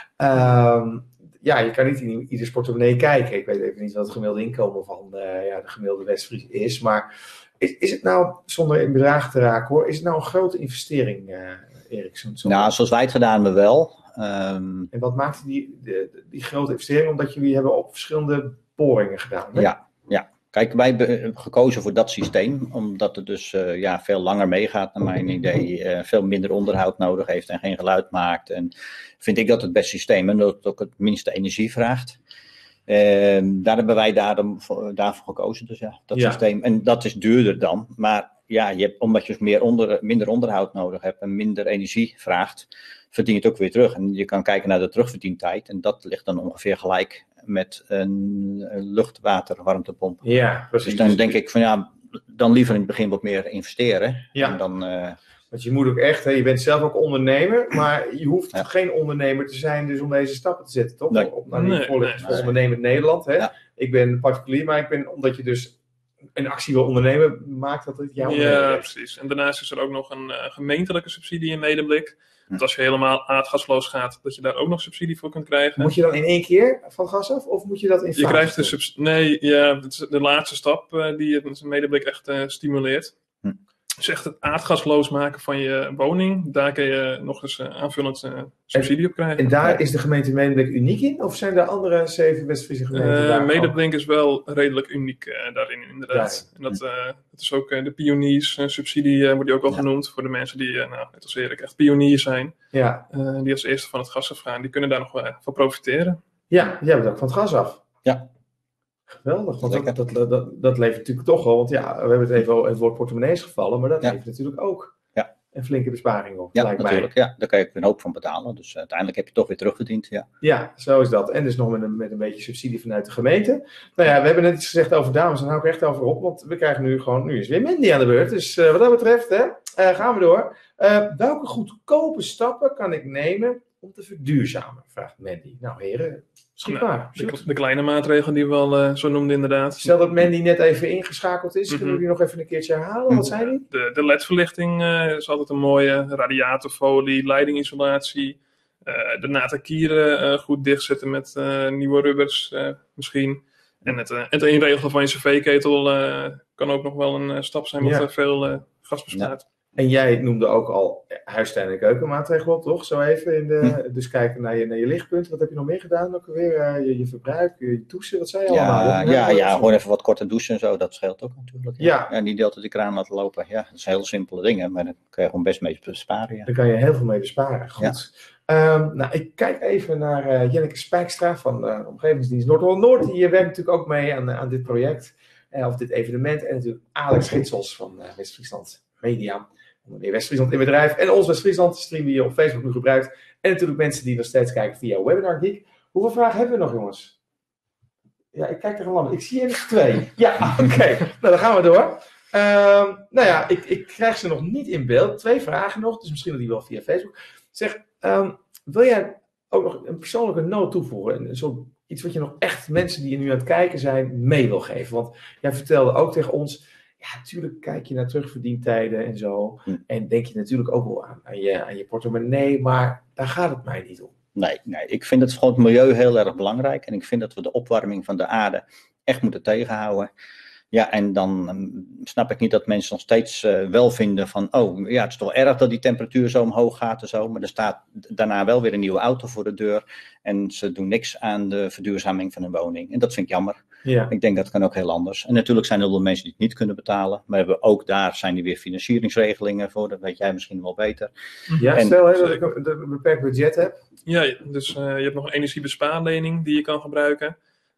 Um, ja, je kan niet in ieders portemonnee kijken. Ik weet even niet wat het gemiddelde inkomen van uh, ja, de gemiddelde Westfries is. Maar is, is het nou, zonder in bedrag te raken hoor, is het nou een grote investering, uh, Erik? Nou, zoals wij het gedaan hebben wel. Um... En wat maakte die, die, die grote investering? Omdat jullie hebben op verschillende boringen gedaan, hè? Ja, ja. Kijk, wij hebben gekozen voor dat systeem, omdat het dus uh, ja, veel langer meegaat naar mijn idee, uh, veel minder onderhoud nodig heeft en geen geluid maakt. En vind ik dat het beste systeem en dat het ook het minste energie vraagt. Uh, daar hebben wij daarom, daarvoor gekozen, dus ja, dat ja. systeem. En dat is duurder dan, maar ja, je hebt, omdat je dus meer onder, minder onderhoud nodig hebt en minder energie vraagt, verdien je het ook weer terug. En je kan kijken naar de terugverdientijd en dat ligt dan ongeveer gelijk met een lucht-water-warmtepomp. Ja, precies. Dus dan denk ik van ja, dan liever in het begin wat meer investeren. Ja. En dan, uh... Want je moet ook echt, hè, je bent zelf ook ondernemer, maar je hoeft ja. geen ondernemer te zijn dus om deze stappen te zetten, toch? Nee. Op naar die nee, voorlichting nee, voor ondernemer in Nederland. Hè? Ja. Ik ben particulier, maar ik ben, omdat je dus een actie wil ondernemen, maakt dat het jouw Ja, precies. En daarnaast is er ook nog een uh, gemeentelijke subsidie in Medeblik. Want als je helemaal aardgasloos gaat, dat je daar ook nog subsidie voor kunt krijgen. Moet je dan in één keer van gas af, of moet je dat in Je krijgt de subsidie. Nee, ja, het is de laatste stap uh, die het Medeblik echt uh, stimuleert. Hm. Dus echt het aardgasloos maken van je woning, daar kun je nog eens uh, aanvullend uh, subsidie en, op krijgen. En daar is de gemeente Medeblik uniek in? Of zijn er andere zeven West-Friese gemeenten? Uh, Medeblik is wel redelijk uniek uh, daarin, inderdaad. Ja. En dat, uh, dat is ook uh, de pioniers uh, subsidie, uh, wordt die ook wel ja. genoemd. Voor de mensen die, uh, nou, net als Erik, echt pioniers zijn. Ja. Uh, die als eerste van het gas afgaan, die kunnen daar nog uh, van profiteren. Ja, jij bent ook van het gas af. Ja. Geweldig, want dat, dat, dat, dat, dat levert natuurlijk toch wel, want ja, we hebben het even over het woord portemonnees gevallen, maar dat ja. levert natuurlijk ook ja. een flinke besparing op. Ja, lijkt natuurlijk. Mij. Ja, daar kan je een hoop van betalen, dus uh, uiteindelijk heb je toch weer terugverdiend. Ja, ja zo is dat. En dus nog met een, met een beetje subsidie vanuit de gemeente. Nou ja, we hebben net iets gezegd over dames, daar hou ik echt over op, want we krijgen nu gewoon, nu is weer Mandy aan de beurt, dus uh, wat dat betreft, hè, uh, gaan we door. Uh, welke goedkope stappen kan ik nemen om te verduurzamen, vraagt Mandy. Nou heren, schiet maar. Nou, de, de kleine maatregelen die we al uh, zo noemden inderdaad. Stel dat Mandy net even ingeschakeld is, mm-hmm. kunnen we die nog even een keertje herhalen? Wat zijn die? De, de L E D-verlichting uh, is altijd een mooie. Radiatorfolie, leidingisolatie. Uh, de natakieren uh, goed dichtzetten met uh, nieuwe rubbers uh, misschien. En het, uh, het inregelen van je cv-ketel uh, kan ook nog wel een uh, stap zijn wat ja. veel uh, gas bespaart. Ja. En jij noemde ook al huistuin- en keukenmaatregelen op, toch? Zo even. In de, hm. Dus kijken naar je, naar je lichtpunten. Wat heb je nog meer gedaan? Ook alweer? Uh, je, je verbruik, je douchen, wat zei je ja, allemaal? Ja, ja, ja gewoon even wat korter douchen en zo. Dat scheelt ook natuurlijk. Ja. Ja. En die deelt de kraan laten lopen. Ja, dat zijn heel simpele dingen. Maar daar kan je gewoon best mee besparen. Ja. Daar kan je heel veel mee besparen. Goed. Ja. Um, nou, ik kijk even naar uh, Jenneke Spijkstra van de Omgevingsdienst Noord-Holland-Noord. Die werkt natuurlijk ook mee aan, aan dit project. Uh, of dit evenement. En natuurlijk Alex Gitsels van uh, West-Friesland Media. Meneer West-Friesland in bedrijf en ons West-Friesland stream die je op Facebook nu gebruikt. En natuurlijk mensen die nog steeds kijken via Webinar Geek. Hoeveel vragen hebben we nog, jongens? Ja, ik kijk er gewoon. Ik zie er nog twee. Ja, oké. Okay. Nou, dan gaan we door. Uh, nou ja, ik, ik krijg ze nog niet in beeld. Twee vragen nog, dus misschien die wel via Facebook. Zeg, um, wil jij ook nog een persoonlijke noot toevoegen? Een soort, iets wat je nog echt mensen die nu aan het kijken zijn mee wil geven? Want jij vertelde ook tegen ons... Ja, natuurlijk kijk je naar terugverdientijden en zo. Hm. En denk je natuurlijk ook wel aan, aan, je, aan je portemonnee, maar daar gaat het mij niet om. Nee, nee, ik vind het gewoon het milieu heel erg belangrijk. En ik vind dat we de opwarming van de aarde echt moeten tegenhouden. Ja, en dan um, snap ik niet dat mensen nog steeds uh, wel vinden van... oh, ja, het is toch erg dat die temperatuur zo omhoog gaat en zo. Maar er staat daarna wel weer een nieuwe auto voor de deur. En ze doen niks aan de verduurzaming van hun woning. En dat vind ik jammer. Ja. Ik denk dat kan ook heel anders. En natuurlijk zijn er wel mensen die het niet kunnen betalen. Maar we ook daar zijn er weer financieringsregelingen voor. Dat weet jij misschien wel beter. Ja, en, stel hè, dat ik een beperkt budget heb. Ja, dus uh, je hebt nog een energiebespaarlening die je kan gebruiken.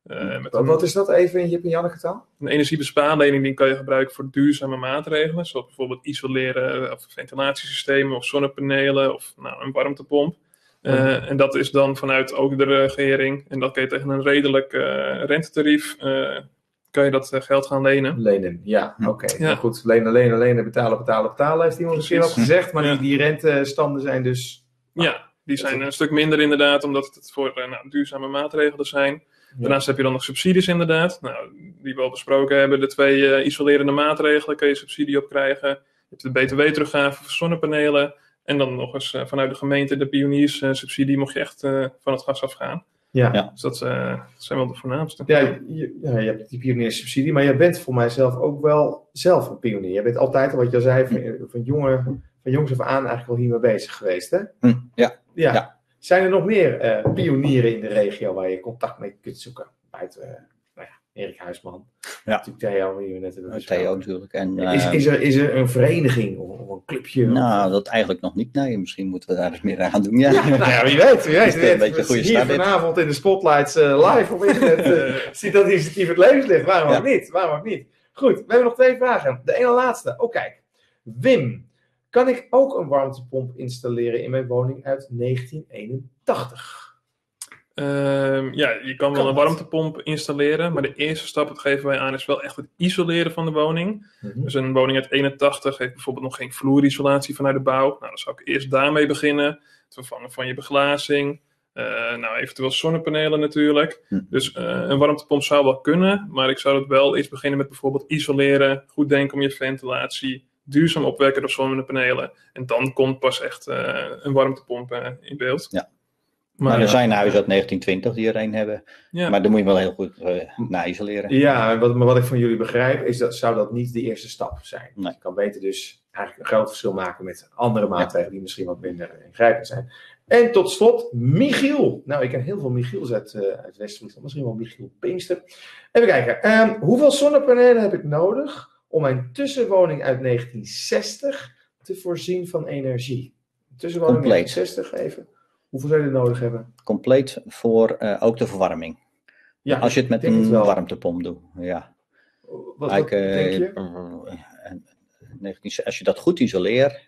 Uh, met wat, een, wat is dat even in Jip en Janneke taal? Een energiebespaarlening die kan je gebruiken voor duurzame maatregelen. Zoals bijvoorbeeld isoleren of ventilatiesystemen of zonnepanelen of nou, een warmtepomp. Uh, mm. En dat is dan vanuit ook de regering. En dat kun je tegen een redelijk uh, rentetarief... Uh, kan je dat uh, geld gaan lenen. Lenen, ja, oké. Okay. Ja. Nou goed, lenen, lenen, lenen, betalen, betalen, betalen, heeft iemand misschien wel gezegd. Maar ja. die, die rentestanden zijn dus... Nou, ja, die zijn een stuk minder inderdaad, omdat het voor uh, nou, duurzame maatregelen zijn. Ja. Daarnaast heb je dan nog subsidies inderdaad. Nou, die we al besproken hebben, de twee uh, isolerende maatregelen kun je subsidie op krijgen. Je hebt de B T W-teruggave voor zonnepanelen. En dan nog eens uh, vanuit de gemeente de pioniers-subsidie uh, mocht je echt uh, van het gas afgaan. Ja. ja. Dus dat, uh, dat zijn wel de voornaamste. Ja, je, ja, je hebt die pionierssubsidie, maar je bent voor mijzelf ook wel zelf een pionier. Je bent altijd, wat je al zei, van, van, jonge, van jongs af aan eigenlijk wel hiermee bezig geweest, hè? Hm, ja. ja. Ja. Zijn er nog meer uh, pionieren in de regio waar je contact mee kunt zoeken? Buiten, uh, nou ja, Erik Huisman. Ja. Natuurlijk Theo, die we net hebben besproken. Theo natuurlijk. En, uh, is, is, er, is er een vereniging of een clubje? Nou, dat eigenlijk nog niet. Nee, misschien moeten we daar eens meer aan gaan doen. Ja, ja nou ja, wie weet. Wie weet. Is een beetje goede hier vanavond in de spotlights uh, live op internet uh, ziet dat initiatief het levenslicht. Waarom ja. ook niet? Waarom ook niet? Goed, we hebben nog twee vragen. De ene laatste. Oh kijk. Wim, kan ik ook een warmtepomp installeren in mijn woning uit negentien eenentachtig? Uh, ja, je kan wel kan een warmtepomp installeren, maar de eerste stap, dat geven wij aan, is wel echt het isoleren van de woning. Mm-hmm. Dus een woning uit eenentachtig heeft bijvoorbeeld nog geen vloerisolatie vanuit de bouw. Nou, dan zou ik eerst daarmee beginnen. Het vervangen van je beglazing. Uh, nou, eventueel zonnepanelen natuurlijk. Mm-hmm. Dus uh, een warmtepomp zou wel kunnen, maar ik zou het wel eerst beginnen met bijvoorbeeld isoleren. Goed denken om je ventilatie. Duurzaam opwekken door zonnepanelen. En dan komt pas echt uh, een warmtepomp uh, in beeld. Ja. Maar, maar er zijn huizen uit negentien twintig die er een hebben. Ja. Maar dan moet je wel heel goed uh, na isoleren. Ja, wat, maar wat ik van jullie begrijp, is dat zou dat niet de eerste stap zijn. Nee. Je kan beter dus eigenlijk een groot verschil maken met andere maatregelen ja. die misschien wat minder ingrijpend zijn. En tot slot, Michiel. Nou, ik ken heel veel Michiels uit, uh, uit West-Friesland. Misschien wel Michiel Pinkster. Even kijken. Um, hoeveel zonnepanelen heb ik nodig om mijn tussenwoning uit negentien zestig te voorzien van energie? Tussenwoning Compleet. negentien zestig even. Hoeveel zou je er nodig hebben? Compleet voor uh, ook de verwarming. Ja, als je het met een het warmtepomp doet. Ja. Wat, wat like, uh, denk je? negentien, als je dat goed isoleert,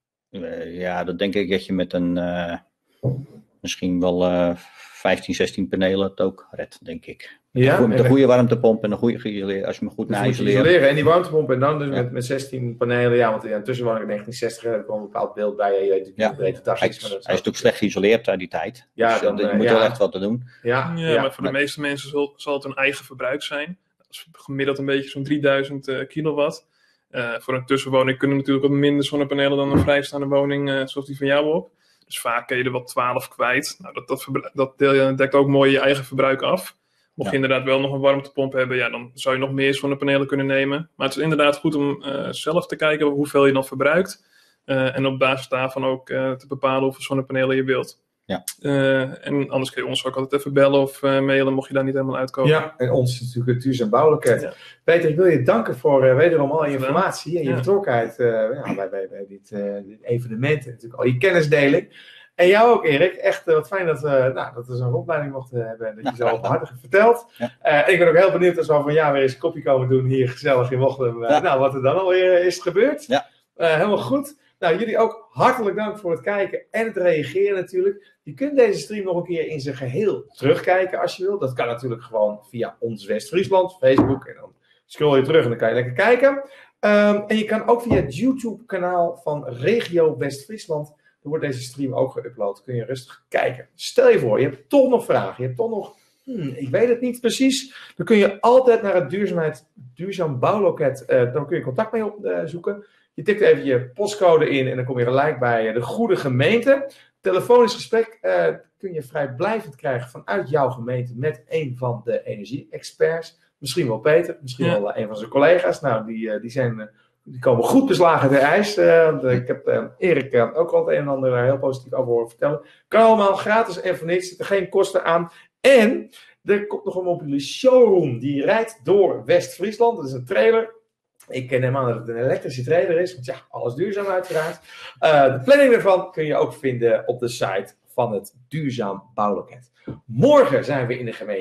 uh, ja, dan denk ik dat je met een uh, misschien wel uh, vijftien, zestien panelen het ook redt, denk ik. Ja, met een goede warmtepomp en een goede geïsoleerd, als je hem goed dus na-isoleert. isoleren en die warmtepomp en dan dus ja. met, met zestien panelen, ja, want ja, tussenwoning in negentien zestig heb ik wel een bepaald beeld bij je, je weet natuurlijk ja. niet hij, is, hij is natuurlijk slecht geïsoleerd uit die tijd, ja, dus dan, je uh, moet ja. wel echt wat te doen. Ja, ja, ja maar voor maar, de meeste mensen zal, zal het een eigen verbruik zijn. Dat is gemiddeld een beetje zo'n drieduizend uh, kilowatt. Uh, voor een tussenwoning kunnen natuurlijk wat minder zonnepanelen dan een vrijstaande woning uh, zoals die van jou op. Dus vaak kun je er wel twaalf kwijt. Nou, dat, dat, verbru- dat dekt ook mooi je eigen verbruik af. Mocht ja. je inderdaad wel nog een warmtepomp hebben, ja, dan zou je nog meer zonnepanelen kunnen nemen. Maar het is inderdaad goed om uh, zelf te kijken hoeveel je dan verbruikt. Uh, en op basis daarvan ook uh, te bepalen hoeveel zonnepanelen je wilt. Ja. Uh, en anders kun je ons ook altijd even bellen of uh, mailen, mocht je daar niet helemaal uitkomen. Ja, en ons is natuurlijk het Duurzaam Bouwloket. Ja. Peter, ik wil je danken voor uh, wederom al je informatie en je ja. betrokkenheid uh, ja, bij, bij, bij dit, uh, dit evenement. En natuurlijk al je kennisdeling. En jou ook, Erik. Echt uh, wat fijn dat we, nou, dat we zo'n rondleiding mochten hebben en dat je ja, zo openhartig hebt verteld. Ja. Uh, ik ben ook heel benieuwd als we van ja weer eens een kopje komen doen hier gezellig in Wochlum. Uh, ja. Nou, wat er dan alweer is gebeurd. Ja. Uh, helemaal goed. Nou, jullie ook hartelijk dank voor het kijken en het reageren natuurlijk. Je kunt deze stream nog een keer in zijn geheel terugkijken als je wilt. Dat kan natuurlijk gewoon via Ons West-Friesland, Facebook. En dan scroll je terug en dan kan je lekker kijken. Um, en je kan ook via het YouTube-kanaal van Regio West-Friesland. Dan wordt deze stream ook geüpload. Kun je rustig kijken. Stel je voor, je hebt toch nog vragen. Je hebt toch nog, hmm, ik weet het niet precies. Dan kun je altijd naar het duurzaamheid, Duurzaam Bouwloket. Uh, dan kun je contact mee opzoeken. Uh, je tikt even je postcode in en dan kom je gelijk bij de goede gemeente. Telefonisch gesprek uh, kun je vrijblijvend krijgen vanuit jouw gemeente met een van de energie-experts. Misschien wel Peter, misschien ja. wel uh, een van zijn collega's. Nou, die, uh, die zijn... Uh, Die komen goed beslagen de ijs. Uh, ik heb uh, Erik uh, ook al het een en ander uh, heel positief over horen vertellen. Kan allemaal gratis en voor niks. Er zitten geen kosten aan. En er komt nog een mobiele showroom. Die rijdt door West-Friesland. Dat is een trailer. Ik neem aan dat het een elektrische trailer is. Want ja, alles duurzaam uiteraard. Uh, de planning daarvan kun je ook vinden op de site van het Duurzaam Bouwloket. Morgen zijn we in de gemeente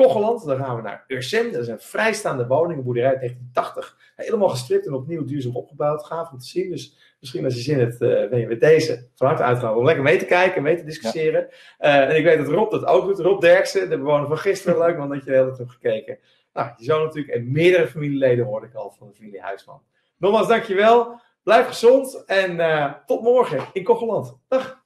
Kocheland. Dan gaan we naar Ursem. Dat is een vrijstaande woning, een boerderij uit negentien tachtig. Helemaal gestript en opnieuw duurzaam opgebouwd. Gaaf om te zien. Dus misschien als je zin hebt, uh, ben je met deze van harte uitgaan om lekker mee te kijken, mee te discussiëren. Ja. Uh, en ik weet dat Rob dat ook doet. Rob Derksen, de bewoner van gisteren. Leuk man dat je de hele tijd hebt gekeken. Nou, je zou natuurlijk en meerdere familieleden hoorde ik al van de familie Huisman. Nogmaals, dankjewel. Blijf gezond en uh, tot morgen in Kocheland. Dag.